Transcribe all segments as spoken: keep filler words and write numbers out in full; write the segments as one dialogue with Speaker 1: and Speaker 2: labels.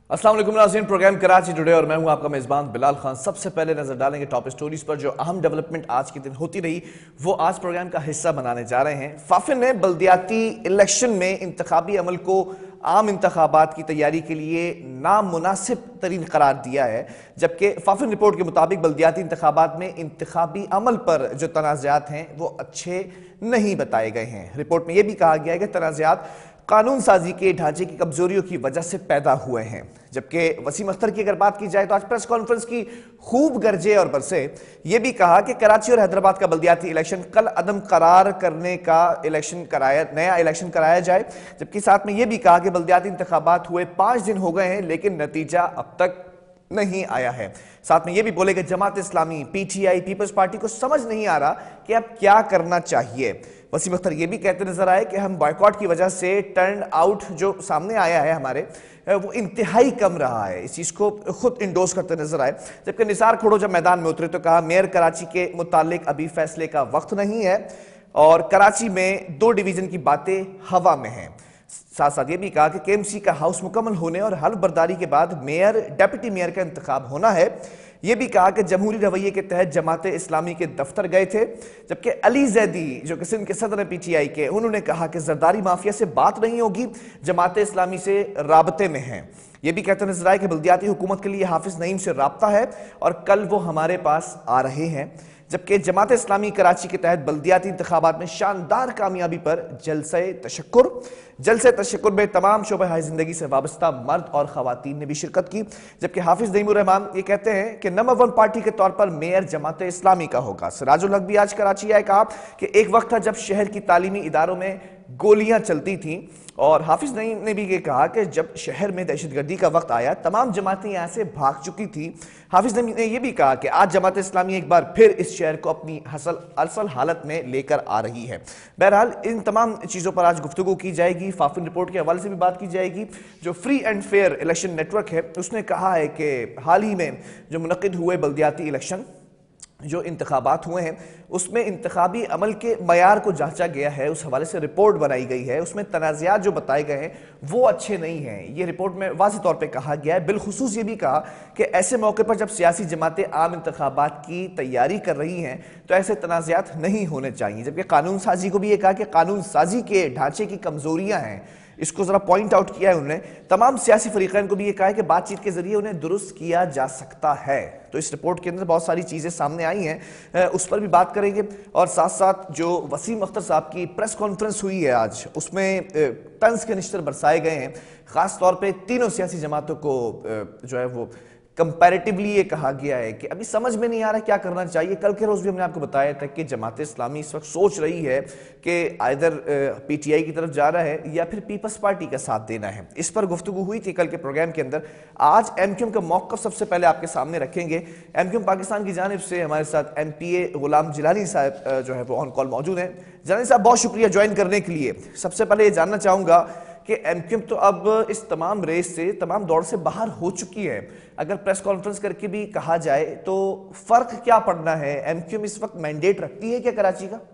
Speaker 1: अस्सलाम वालेकुम नाज़रीन, प्रोग्राम कराची टुडे और मैं हूं आपका मेज़बान बिलाल खान। सबसे पहले नजर डालेंगे टॉप स्टोरीज पर जो अहम डेवलपमेंट आज के दिन होती रही, वो आज प्रोग्राम का हिस्सा बनाने जा रहे हैं। फाफिन ने बल्दियाती इलेक्शन में इंतखाबी अमल को आम इंतखाबात की तैयारी के लिए नामुनासिब तरीन करार दिया है, जबकि फाफिन रिपोर्ट के मुताबिक बल्दियाती इंतखाबात में इंतखाबी अमल पर जो तनाज़ात हैं वो अच्छे नहीं बताए गए हैं। रिपोर्ट में यह भी कहा गया है कि तनाज़ात कानून साजी के ढांचे की कमजोरियों की वजह से पैदा हुए हैं। जबकि वसीम अख्तर की अगर बात की जाए तो आज प्रेस कॉन्फ्रेंस की खूब गरजे और बरसे। यह भी कहा कि कराची और हैदराबाद का बल्दियाती इलेक्शन कल अदम करार करने का इलेक्शन कराया नया इलेक्शन कराया जाए। जबकि साथ में यह भी कहा कि बल्दियाती इंतखाबात हुए पांच दिन हो गए हैं लेकिन नतीजा अब तक नहीं आया है। साथ में यह भी बोले कि Jamaat Islami, PTI, peoples party को समझ नहीं आ रहा कि अब क्या करना चाहिए। वसीम अख्तर ये भी कहते नजर आए कि हम बॉयकॉट की वजह से टर्न आउट जो सामने आया है हमारे, वो इंतहाई कम रहा है। इस चीज को खुद इंडोर्स करते नजर आए। जबकि निसार खोड़ो जब मैदान में उतरे तो कहा मेयर कराची के मुतालिक अभी फैसले का वक्त नहीं है और कराची में दो डिवीजन की बातें हवा में हैं। साथ साथ ये भी कहा कि केएमसी का हाउस मुकम्मल होने और हल्फ बर्दारी के बाद मेयर, डेप्यूटी मेयर का इंतखाब होना है। यह भी कहा कि जमहूरी रवैये के तहत जमात इस्लामी के दफ्तर गए थे। जबकि अली जैदी जो कि सिंध के सदर पीटीआई के, उन्होंने कहा कि जरदारी माफिया से बात नहीं होगी, जमात इस्लामी से राबते में हैं। यह भी कहते नजर आए कि बल्दियाती हुकूमत के लिए हाफिज नईम से राब्ता है और कल वो हमारे पास आ रहे हैं। जबकि जमात इस्लामी कराची के तहत बल्दियाती इंतखाबात में शानदार कामयाबी पर जलसे तशक्कुर जलसे तशक्कुर में तमाम शोबे हाय जिंदगी से वाबस्ता मर्द और खवातीन ने भी शिरकत की। जबकि हाफिज नईमुर रहमान ये कहते हैं कि नंबर वन पार्टी के तौर पर मेयर जमात इस्लामी का होगा। सिराजुल हक भी आज कराची आए, कहा कि एक वक्त था जब शहर की तालीमी इदारों में गोलियां चलती थीं और हाफिज नईम ने भी ये कहा कि जब शहर में दहशतगर्दी का वक्त आया तमाम जमातें यहां से भाग चुकी थी। हाफिज नईम ने यह भी कहा कि आज जमात इस्लामी एक बार फिर इस शहर को अपनी हसल असल हालत में लेकर आ रही है। बहरहाल इन तमाम चीज़ों पर आज गुफ्तगू की जाएगी। फाफिन रिपोर्ट के हवाले से भी बात की जाएगी। जो free and fair election network है उसने कहा है कि हाल ही में जो मुनक्किद हुए बल्दियाती इलेक्शन, जो इंतखाबात हुए हैं, उसमें इंतखाबी अमल के मयार को जांचा गया है। उस हवाले से रिपोर्ट बनाई गई है। उसमें तनाज़ात जो बताए गए हैं वो अच्छे नहीं हैं। ये रिपोर्ट में वाज़ेह तौर पे कहा गया है। बिलखुसूस ये भी कहा कि ऐसे मौके पर जब सियासी जमातें आम इंतखाबात की तैयारी कर रही हैं तो ऐसे तनाज़ात नहीं होने चाहिए। जबकि कानून साजी को भी ये कहा कि कानून साजी के ढांचे की कमजोरियां हैं, इसको जरा पॉइंट आउट किया है उन्होंने। तमाम सियासी फरीक़ैन को भी ये कहा है कि बातचीत के जरिए उन्हें दुरुस्त किया जा सकता है। तो इस रिपोर्ट के अंदर बहुत सारी चीजें सामने आई हैं, उस पर भी बात करेंगे। और साथ साथ जो वसीम अख्तर साहब की प्रेस कॉन्फ्रेंस हुई है आज, उसमें तंज के निश्तर बरसाए गए हैं। खास तौर पे तीनों सियासी जमातों को जो है वो कंपैरेटिवली ये कहा गया है कि अभी समझ में नहीं आ रहा क्या करना चाहिए। कल के रोज भी हमने आपको बताया था कि जमात इस्लामी इस वक्त सोच रही है कि आइदर पीटीआई की तरफ जा रहा है या फिर पीपल्स पार्टी का साथ देना है। इस पर गुफ्तगू हुई थी कल के प्रोग्राम के अंदर। आज एमक्यूएम का मौक़िफ़ सबसे पहले आपके सामने रखेंगे। एमक्यूएम पाकिस्तान की जानिब से हमारे साथ M P A Ghulam Jilani साहब जो है वो ऑन कॉल मौजूद हैं। जिलानी साहब, बहुत शुक्रिया ज्वाइन करने के लिए। सबसे पहले ये जानना चाहूँगा कि एमक्यूएम तो अब इस तमाम रेस से, तमाम दौड़ से बाहर हो चुकी है। अगर प्रेस कॉन्फ्रेंस करके भी कहा जाए तो फर्क क्या पड़ना है? एमक्यूएम इस वक्त मैंडेट रखती है क्या कराची का?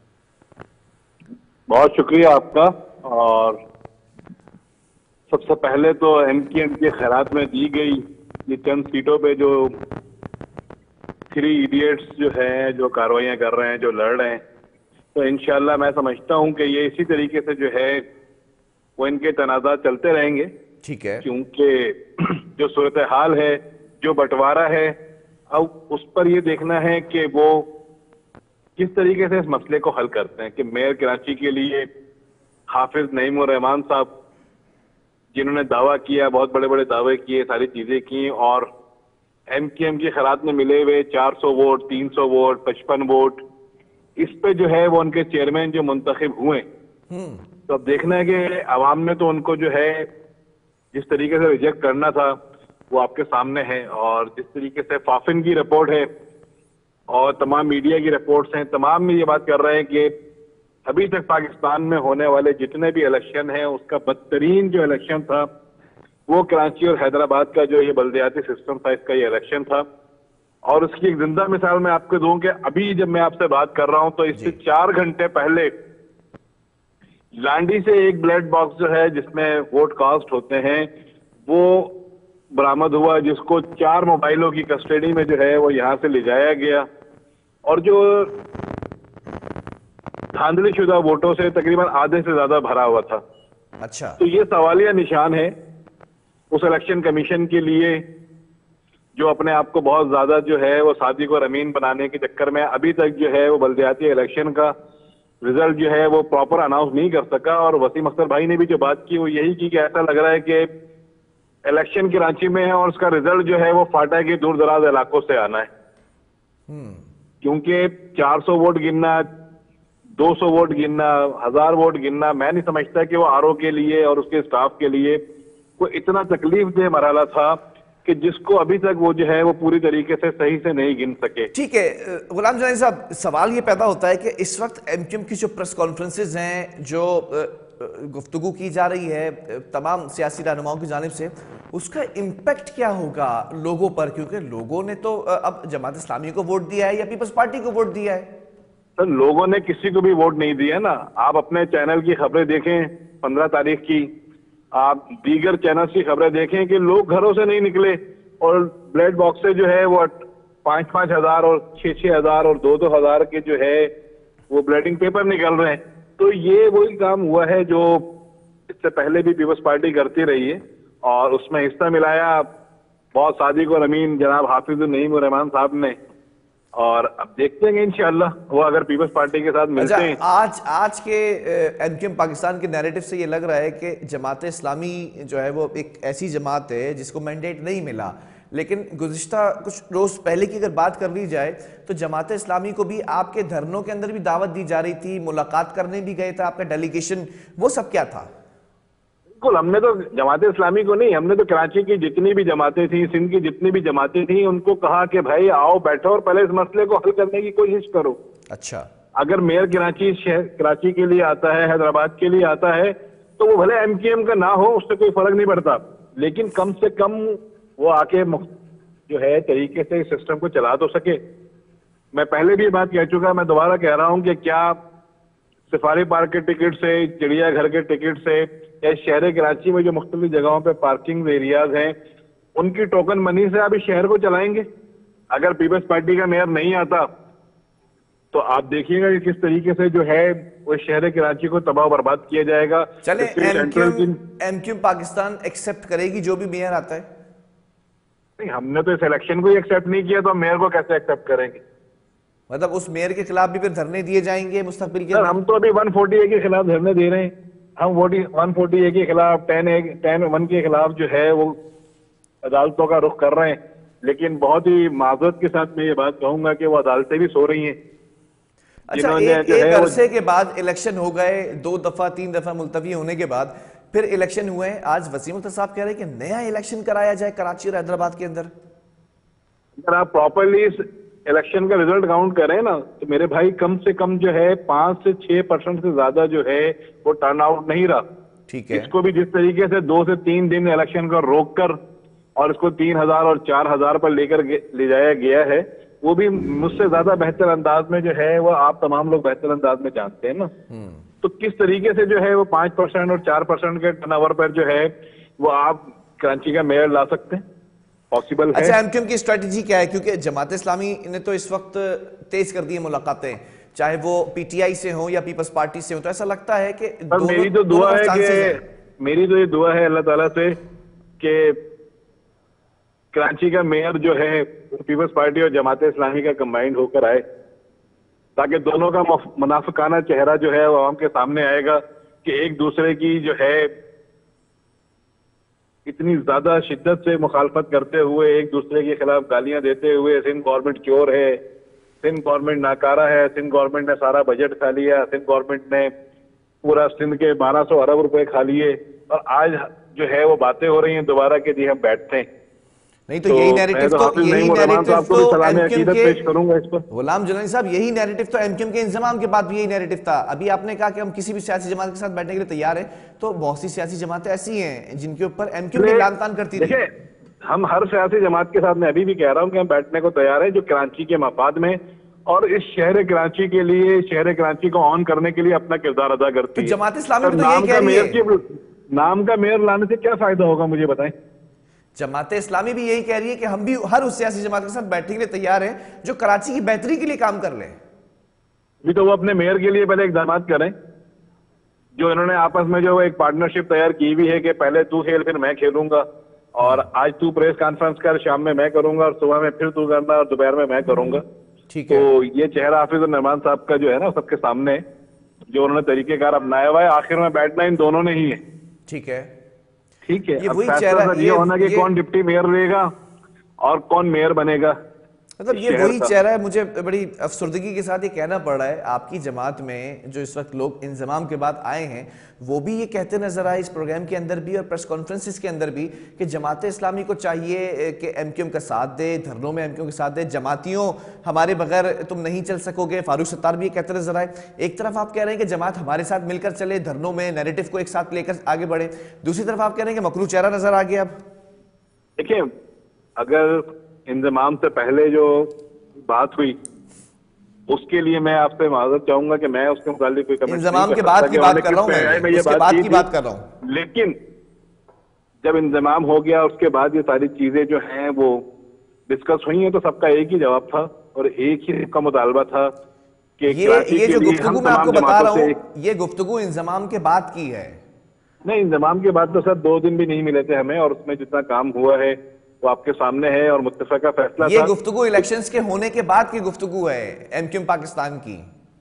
Speaker 2: बहुत शुक्रिया आपका। और सबसे पहले तो एमक्यूएम के खैरात में दी गई ये चंद सीटों पे जो थ्री इडियट्स जो है जो कार्रवाइयां कर रहे हैं, जो लड़ रहे हैं, तो इंशाल्लाह मैं समझता हूं कि ये इसी तरीके से जो है वो इनके तनाज़ा चलते रहेंगे।
Speaker 1: ठीक है,
Speaker 2: क्योंकि जो सूरत हाल है, जो बंटवारा है, अब उस पर ये देखना है कि वो किस तरीके से इस मसले को हल करते हैं। कि मेयर कराची के लिए हाफिज नईमुर रहमान साहब, जिन्होंने दावा किया, बहुत बड़े बड़े दावे किए, सारी चीजें की, और एमक्यूएम की खैरात में मिले हुए चार सौ वोट, तीन सौ वोट, पचपन वोट, इस पे जो है वो उनके चेयरमैन जो मुंतखब हुए, तो अब देखना है कि अवाम ने तो उनको जो है जिस तरीके से रिजेक्ट करना था वो आपके सामने है। और जिस तरीके से फाफिन की रिपोर्ट है और तमाम मीडिया की रिपोर्ट्स हैं, तमाम में ये बात कर रहे हैं कि अभी तक पाकिस्तान में होने वाले जितने भी इलेक्शन हैं उसका बदतरीन जो इलेक्शन था वो कराची और हैदराबाद का जो ये बल्दियाती सिस्टम था, इसका ये इलेक्शन था। और उसकी एक जिंदा मिसाल मैं आपको दूं कि अभी जब मैं आपसे बात कर रहा हूं तो इससे चार घंटे पहले लांडी से एक ब्लैक बॉक्स जो है जिसमें वोट कास्ट होते हैं, वो बरामद हुआ, जिसको चार मोबाइलों की कस्टडी में जो है वो यहाँ से ले जाया गया, और जो धांधलीशुदा वोटों से तकरीबन आधे से ज्यादा भरा हुआ था।
Speaker 1: अच्छा,
Speaker 2: तो ये सवालिया निशान है उस इलेक्शन कमीशन के लिए, जो अपने आप को बहुत ज्यादा जो है वो सादिक और अमीन बनाने के चक्कर में अभी तक जो है वो बल्दियाती इलेक्शन का रिजल्ट जो है वो प्रॉपर अनाउंस नहीं कर सका। और वसीम अख्तर भाई ने भी जो बात की वो यही की कि ऐसा लग रहा है कि इलेक्शन कराची में है और उसका रिजल्ट जो है वो फाटा के दूर दराज इलाकों से आना है, क्योंकि चार सौ वोट गिनना, दो सौ वोट गिनना, हजार वोट गिनना, मैं नहीं समझता कि वो आरओ के लिए और उसके स्टाफ के लिए वो इतना तकलीफ दे मरहला था कि जिसको अभी तक वो जो है वो पूरी तरीके से सही से नहीं गिन सके।
Speaker 1: ठीक है गुलाम जलानी साहब, सवाल ये पैदा होता है कि इस वक्त एमक्यूएम की जो प्रेस कॉन्फ्रेंसेज हैं, जो गुफ्तगू की जा रही है तमाम सियासी रहनुमाओं की जानिब से, उसका इम्पैक्ट क्या होगा लोगों पर? क्योंकि लोगों ने तो अब जमात इस्लामी को वोट दिया है या पीपल्स पार्टी को वोट दिया है।
Speaker 2: सर, लोगों ने किसी को भी वोट नहीं दिया ना। आप अपने चैनल की खबरें देखें पंद्रह तारीख की, आप दीगर चैनल की खबरें देखें कि लोग घरों से नहीं निकले और ब्लैक बॉक्स से जो है वो पांच पांच हजार और छह छह हजार और दो दो हजार के जो है वो ब्लडिंग पेपर निकल रहे हैं। तो ये वही काम हुआ है जो इससे पहले भी पीपल्स पार्टी करती रही है, और उसमें हिस्सा मिलाया बहुत सादिक और अमीन जनाब हाफिजुर नईम और रहमान साहब ने। और अब देखते हैं इंशाअल्लाह वो अगर पीपल्स पार्टी के साथ मिलते हैं।
Speaker 1: अच्छा, आज आज के एमक्यूएम पाकिस्तान के नैरेटिव से ये लग रहा है कि जमात इस्लामी जो है वो एक ऐसी जमात है जिसको मैंडेट नहीं मिला, लेकिन गुज़िश्ता कुछ रोज पहले की अगर बात कर ली जाए तो जमात इस्लामी को भी आपके धरनों के अंदर भी दावत दी जा रही थी, मुलाकात करने भी गए थे आपका डेलीगेशन, वो सब क्या था?
Speaker 2: बिल्कुल, हमने तो जमात इस्लामी को नहीं, हमने तो कराची की जितनी भी जमातें थी, सिंध की जितनी भी जमातें थी, उनको कहा कि भाई आओ बैठो और पहले इस मसले को हल करने की कोशिश करो।
Speaker 1: अच्छा,
Speaker 2: अगर मेयर कराची शहर कराची के लिए आता है, हैदराबाद के लिए आता है, तो वो भले एमक्यूएम का ना हो, उससे कोई फर्क नहीं पड़ता, लेकिन कम से कम वो आके जो है तरीके से इस सिस्टम को चला तो सके। मैं पहले भी ये बात कह चुका, मैं दोबारा कह रहा हूं कि क्या सफारी पार्क के टिकट से, चिड़ियाघर के टिकट से, या शहर कराची में जो मुख्तलिफ जगहों पे पार्किंग एरियाज हैं, उनकी टोकन मनी से आप इस शहर को चलाएंगे? अगर पीपल्स पार्टी का मेयर नहीं आता तो आप देखिएगा कि किस तरीके से जो है वो शहर कराची को तबाह बर्बाद किया जाएगा।
Speaker 1: चले एमक्यूएम एमक्यूएम पाकिस्तान एक्सेप्ट करेगी जो भी मेयर आता है?
Speaker 2: नहीं, हमने तो इस इलेक्शन को ही एक्सेप्ट नहीं किया, तो हम मेयर को कैसे एक्सेप्ट करेंगे?
Speaker 1: मतलब उस मेयर के खिलाफ भी फिर धरने दिए जाएंगे मुस्तकबिल के?
Speaker 2: सर, हम तो अभी वन फोर्टी ए के खिलाफ धरने दे रहे हैं। हम वन फोर्टी ए के खिलाफ, टेन ए टेन वन के खिलाफ जो है वो अदालतों का रुख कर रहे हैं, लेकिन बहुत ही माजरत के साथ मैं ये बात कहूंगा कि वो अदालतें भी सो रही हैं।
Speaker 1: अच्छा, एक, एक अरसे के बाद इलेक्शन हो गए, दो दफा तीन दफा मुलतवी होने के बाद फिर इलेक्शन हुए। आज वसीम अख्तर साहब कह रहे हैं कि नया इलेक्शन कराया जाए कराची और हैदराबाद के अंदर।
Speaker 2: अगर आप प्रॉपरली इस इलेक्शन का रिजल्ट काउंट करें ना, तो मेरे भाई कम से कम जो है पांच से छह परसेंट से ज्यादा जो है वो टर्न आउट नहीं रहा।
Speaker 1: ठीक है,
Speaker 2: इसको भी जिस तरीके से दो से तीन दिन इलेक्शन को रोक कर और इसको तीन हजार और चार हजार पर लेकर ले जाया गया है, वो भी मुझसे ज्यादा बेहतर अंदाज में जो है वो आप तमाम लोग बेहतर अंदाज में जानते हैं ना। तो किस तरीके से जो है वो पांच परसेंट और चार परसेंट के टर्नओवर पर जो है वो आप कराची का मेयर ला सकते हैं? पॉसिबल है?
Speaker 1: अच्छा, एमक्यूएम की स्ट्रेटजी क्या है? क्योंकि जमात इस्लामी ने तो इस वक्त तेज कर दी है मुलाकातें, चाहे वो पीटीआई से हो या पीपल्स पार्टी से हो, तो ऐसा लगता है कि
Speaker 2: दोनों, मेरी तो दुआ है कि मेरी तो ये दुआ है अल्लाह ताला से कि कराची का मेयर जो है पीपल्स पार्टी और जमात इस्लामी का कंबाइंड होकर आए, ताकि दोनों का मुनाफिकाना चेहरा जो है वो आवाम के सामने आएगा कि एक दूसरे की जो है इतनी ज्यादा शिद्दत से मुखालफत करते हुए, एक दूसरे के खिलाफ गालियां देते हुए, सिंध गवर्नमेंट चोर है, सिंध गवर्नमेंट नाकारा है, सिंध गवर्नमेंट ने सारा बजट खा लिया, सिंध गवर्नमेंट ने पूरा सिंध के बारह सौ अरब रुपए खा लिए, और आज जो है वो बातें हो रही हैं दोबारा के जी हम बैठते हैं।
Speaker 1: नहीं तो, तो यही नैरेटिव तो, तो यही नैरेटिव तो एमक्यूएम के
Speaker 2: करूंगा इस पर।
Speaker 1: गुलाम जलानी साहब, यही नैरेटिव तो एमक्यूएम के इंजमाम के बाद भी यही नैरेटिव था। अभी आपने कहा कि हम किसी भी सियासी जमात के साथ बैठने के लिए तैयार हैं, तो बहुत सी सियासी जमातें ऐसी हैं जिनके ऊपर एमक्यूएम की लान तान करती रही।
Speaker 2: देखिए, हम हर सियासी जमात के साथ, मैं अभी भी कह रहा हूँ कि हम बैठने को तैयार हैं जो कराची के मफाद में और इस शहर कराची के लिए, शहर कराची को ऑन करने के लिए अपना किरदार अदा करती है।
Speaker 1: जमात इस्लामी तो यही कह रही है।
Speaker 2: नाम का मेयर लाने से क्या फायदा होगा मुझे बताएं?
Speaker 1: जमात इस्लामी भी यही कह रही है कि हम भी हर उस सियासी जमात के साथ बैठने के लिए तैयार हैं जो कराची की बेहतरी के लिए काम कर ले।
Speaker 2: भी तो वो अपने मेयर के लिए पहले इकदाम करें, जो इन्होंने आपस में जो एक पार्टनरशिप तैयार की हुई है कि पहले तू खेल फिर मैं खेलूंगा, और आज तू प्रेस कॉन्फ्रेंस कर, शाम में मैं करूंगा, और सुबह में फिर तू करना, और दोपहर में मैं करूंगा।
Speaker 1: ठीक है।
Speaker 2: तो ये चेहरा हाफिज और नहमान साहब का जो है ना सबके सामने जो उन्होंने तरीकेकार अपनाया हुआ है, आखिर में बैठना इन दोनों ने ही है।
Speaker 1: ठीक है,
Speaker 2: ठीक है।
Speaker 1: ये
Speaker 2: अब
Speaker 1: वही
Speaker 2: फैसला
Speaker 1: चेहरा
Speaker 2: सर ये होना कि कौन डिप्टी मेयर रहेगा और कौन मेयर बनेगा।
Speaker 1: मतलब ये वही चेहरा है। मुझे बड़ी अफसरदगी के साथ ये कहना पड़ रहा है, आपकी जमात में जो इस वक्त लोग इंजमाम के बाद आए हैं वो भी ये कहते नजर आए इस प्रोग्राम के अंदर भी और प्रेस कॉन्फ्रेंसिस के अंदर भी कि जमात इस्लामी को चाहिए कि एमक्यूएम का साथ दे, धरनों में एमक्यूएम का साथ दे, जमातियों हमारे बगैर तुम नहीं चल सकोगे। फारूक सत्तार भी ये कहते नजर आए। एक तरफ आप कह रहे हैं कि जमात हमारे साथ मिलकर चले, धरनों में नैरेटिव को एक साथ लेकर आगे बढ़े, दूसरी तरफ आप कह रहे हैं कि मकरू चेहरा नजर आ गया। अब
Speaker 2: देखिए, अगर इंजमाम से पहले जो बात हुई उसके लिए मैं आपसे माजरत चाहूंगा कि मैं उसके मुताबिक कोई कमेंट
Speaker 1: इंजमाम के बाद की बात कर रहा हूं, मैं उसके बाद की बात कर रहा हूं।
Speaker 2: लेकिन जब इंजमाम हो गया उसके बाद ये सारी चीजें जो हैं वो डिस्कस हुई हैं तो सबका एक ही जवाब था और एक ही का मुतालबा था कि
Speaker 1: ये ये जो गुफ्तगू मैं आपको बता रहा हूं, ये गुफ्तगू इंजमाम के बाद की है।
Speaker 2: नहीं, इंजमाम के बाद तो सर दो दिन भी नहीं मिले थे हमें, और उसमें जितना काम हुआ है वो आपके सामने है और मुत्तफका फैसला
Speaker 1: ये
Speaker 2: था।
Speaker 1: गुफ्तगू इलेक्शंस के होने के बाद की गुफ्तगू है एमक्यूएम पाकिस्तान की।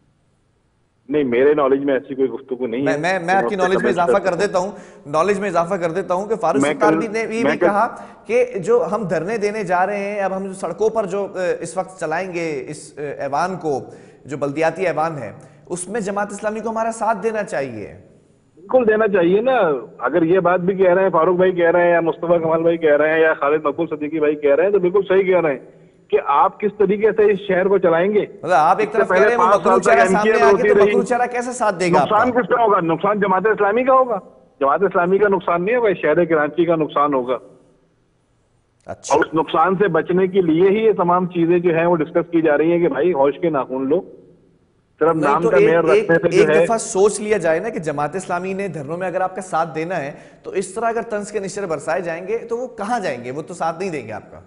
Speaker 2: नहीं, मेरे नॉलेज में ऐसी कोई गुफ्तगू नहीं
Speaker 1: मैं
Speaker 2: है।
Speaker 1: मैं, मैं आपकी नॉलेज में इजाफा कर देता हूं नॉलेज में इजाफा कर देता हूं कि फारूक सत्तार भी ने ये भी कहा कि जो हम धरने देने जा रहे हैं, अब हम जो सड़कों पर जो इस वक्त चलाएंगे इस ऐवान को, जो बल्दियाती ऐवान है, उसमें जमात इस्लामी को हमारा साथ देना चाहिए।
Speaker 2: बिल्कुल देना चाहिए ना। अगर ये बात भी कह रहे हैं, फारूक भाई कह रहे हैं या मुस्तफा कमाल भाई कह रहे हैं या खालिद मकबूल सिद्दीकी भाई कह रहे हैं, तो बिल्कुल सही कह रहे हैं कि आप किस तरीके से इस शहर को चलाएंगे।
Speaker 1: मतलब आप एक तरफ कह रहे हैं वो मकरू चेहरा सामने आके, तो मकरू चेहरा कैसे साथ देगा?
Speaker 2: नुकसान किसका होगा? नुकसान जमात इस्लामी का होगा। जमात इस्लामी का नुकसान नहीं होगा, शहर कराची का नुकसान होगा।
Speaker 1: अच्छा।
Speaker 2: और उस नुकसान से बचने के लिए ही ये तमाम चीजें जो है वो डिस्कस की जा रही है कि भाई होश के नाखून लो, सिर्फ नाम
Speaker 1: तो
Speaker 2: का मेयर रखने से जो
Speaker 1: एक
Speaker 2: है।
Speaker 1: दफा सोच लिया जाए ना कि जमात इस्लामी ने धरनों में अगर आपका साथ देना है तो इस तरह अगर तंज के निशर बरसाए जाएंगे तो वो कहां जाएंगे? वो तो साथ नहीं देंगे आपका।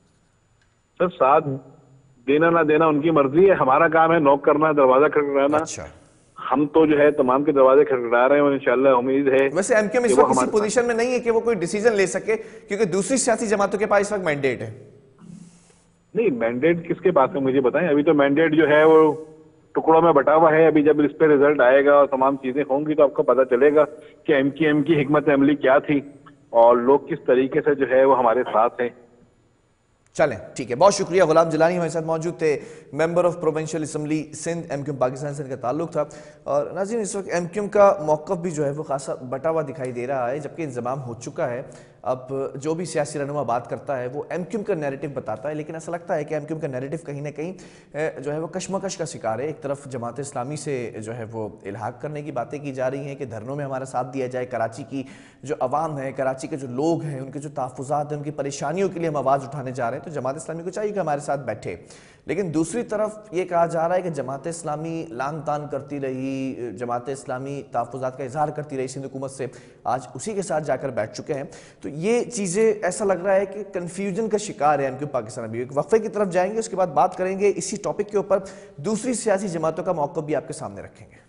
Speaker 2: सर साथ देना ना देना उनकी मर्जी है, हमारा काम है नॉक करना, दरवाजा खटखटाना।
Speaker 1: अच्छा।
Speaker 2: हम तो जो है तमाम के दरवाजे खटखटा रहे हैं और इंशाल्लाह उम्मीद है।
Speaker 1: वैसे एमक्यूएम इस वक्त किसी पोजीशन में नहीं है कि वो कोई डिसीजन ले सके, क्योंकि दूसरी सियासी जमातों के पास इस वक्त मैंडेट है।
Speaker 2: नहीं, मैंडेट किसके पास है मुझे बताएं। अभी तो मैंडेट जो है वो टुकड़ों में बटा हुआ है। अभी जब इस पे रिजल्ट आएगा और तमाम चीजें होंगी तो आपको पता चलेगा कि एमक्यूएम की हिकमत अमली क्या थी और लोग किस तरीके से जो है वो हमारे साथ हैं।
Speaker 1: चलें, ठीक है, बहुत शुक्रिया। गुलाम जिलानी हमारे साथ मौजूद थे, member of provincial assembly Sindh, MQM Pakistan से इनका ताल्लुक था। और नाज़रीन, इस वक्त एमक्यूएम का मौक़िफ़ भी जो है वो खासा बटा हुआ दिखाई दे रहा है, जबकि इंतज़ाम हो चुका है। अब जो भी सियासी रहनुमा बात करता है वो एमक्यूएम का नैरेटिव बताता है, लेकिन ऐसा लगता है कि एमक्यूएम का नैरेटिव कहीं ना कहीं जो है वो कशमकश का शिकार है। एक तरफ जमात इस्लामी से जो है वो इल्हाक करने की बातें की जा रही हैं कि धरनों में हमारा साथ दिया जाए, कराची की जो अवाम है, कराची के जो लोग हैं, उनके जो तहफ़्फ़ुज़ात हैं, उनकी परेशानियों के लिए हम आवाज़ उठाने जा रहे हैं, तो जमात इस्लामी को चाहिए कि हमारे साथ बैठे। लेकिन दूसरी तरफ ये कहा जा रहा है कि जमात इस्लामी लान तान करती रही, जमात इस्लामी तहफ़्फ़ुज़ात का इजहार करती रही सिंध हुकूमत से, आज उसी के साथ जाकर बैठ चुके हैं। तो ये चीज़ें ऐसा लग रहा है कि कन्फ्यूजन का शिकार है एमक्यूएम पाकिस्तान। अभी एक वक्फे की तरफ जाएंगे, उसके बाद बात करेंगे इसी टॉपिक के ऊपर, दूसरी सियासी जमातों का मौक़िफ़ भी आपके सामने रखेंगे।